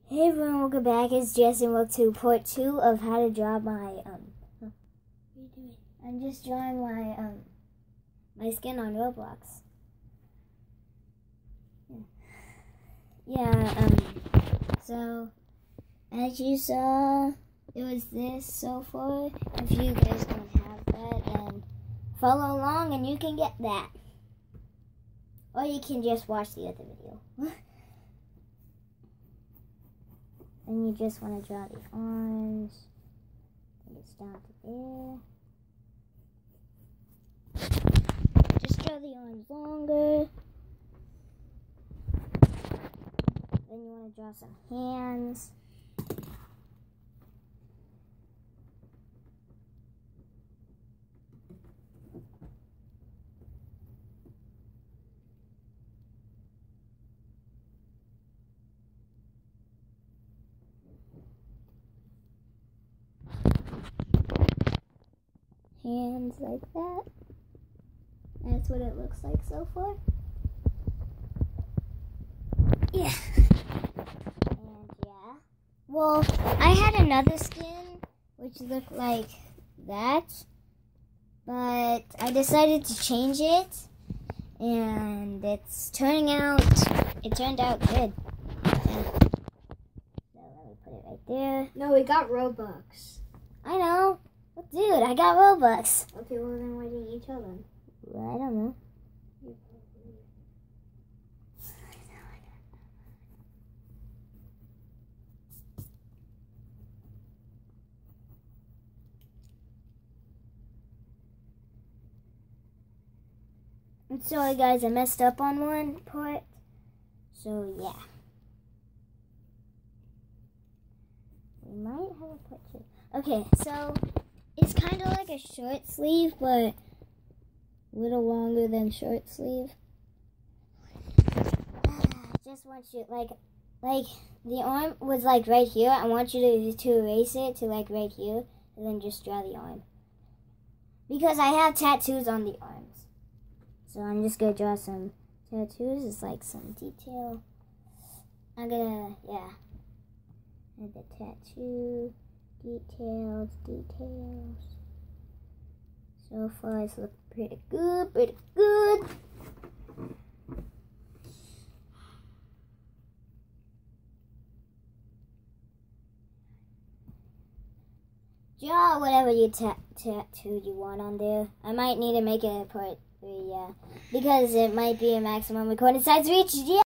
Hey everyone, welcome back. It's Jesse. Welcome to part 2 of how to draw my what are you doing? I'm just drawing my my skin on Roblox. So as you saw, it was this so far. If you guys don't have that, then follow along and you can get that. Or you can just watch the other video. And you just want to draw the arms. And it's down to there. Just draw the arms longer. Then you want to draw some hands. Hands like that. That's what it looks like so far. Yeah. And yeah. Well, I had another skin which looked like that, but I decided to change it, and it turned out good. So let me put it right there. No, we got Robux. I know. Well, dude, I got Robux. Okay, well then why didn't you tell them? Well, I don't know. I'm sorry guys, I messed up on one part. So yeah. We might have a part 2. Okay, so it's kind of like a short sleeve, but a little longer than short sleeve. I just want you, like the arm was like right here. I want you to erase it to like right here, and then just draw the arm. Because I have tattoos on the arms. So I'm just gonna draw some tattoos. It's like some detail. I'm gonna, yeah. Add the tattoo. Details. So far it's looking pretty good. Draw whatever you tattoo you want on there. I might need to make it a part 3, yeah. Because it might be a maximum recording size reach, yeah.